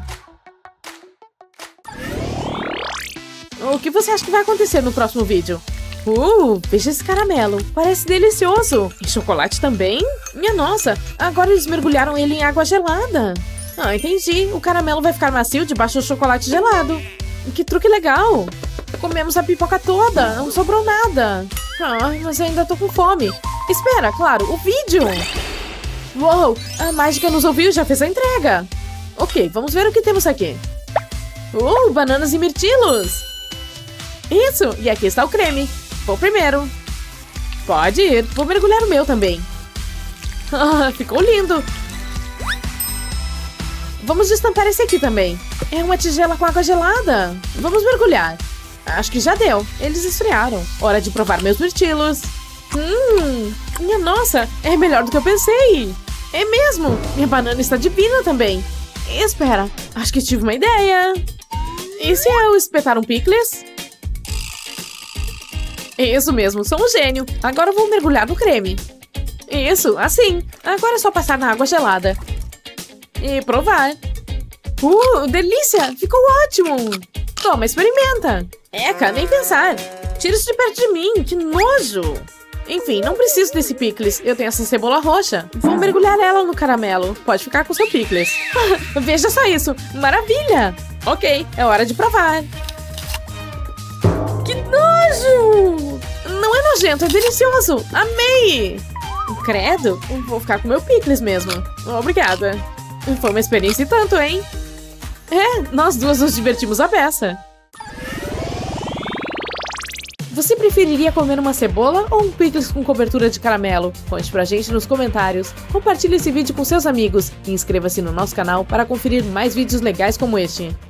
S1: O que você acha que vai acontecer no próximo vídeo? Veja esse caramelo. Parece delicioso. E chocolate também? Minha nossa, agora eles mergulharam ele em água gelada. Entendi. O caramelo vai ficar macio debaixo do chocolate gelado. Que truque legal. Comemos a pipoca toda. Não sobrou nada. Mas eu ainda tô com fome. Espera, claro, o vídeo. Uou, a mágica nos ouviu e já fez a entrega. Ok, vamos ver o que temos aqui. Bananas e mirtilos. Isso, e aqui está o creme. Vou primeiro. Pode ir, vou mergulhar o meu também. Ficou lindo. Vamos destampar esse aqui também. É uma tigela com água gelada. Vamos mergulhar. Acho que já deu, eles esfriaram. Hora de provar meus mirtilos. Minha nossa, é melhor do que eu pensei. É mesmo, minha banana está divina também. Espera, acho que tive uma ideia. E se eu espetar um picles? Isso mesmo, sou um gênio. Agora vou mergulhar no creme. Isso, assim. Agora é só passar na água gelada. E provar. Delícia! Ficou ótimo! Toma, experimenta. Eca, nem pensar. Tira isso de perto de mim, que nojo. Enfim, não preciso desse picles. Eu tenho essa cebola roxa. Vou mergulhar ela no caramelo. Pode ficar com seu picles. Veja só isso. Maravilha! Ok, é hora de provar. Que nojo! Não é nojento, é delicioso. Amei! Credo, vou ficar com meu picles mesmo. Obrigada. Foi uma experiência e tanto, hein? Nós duas nos divertimos à beça. Você preferiria comer uma cebola ou um picles com cobertura de caramelo? Conte pra gente nos comentários. Compartilhe esse vídeo com seus amigos e inscreva-se no nosso canal para conferir mais vídeos legais como este.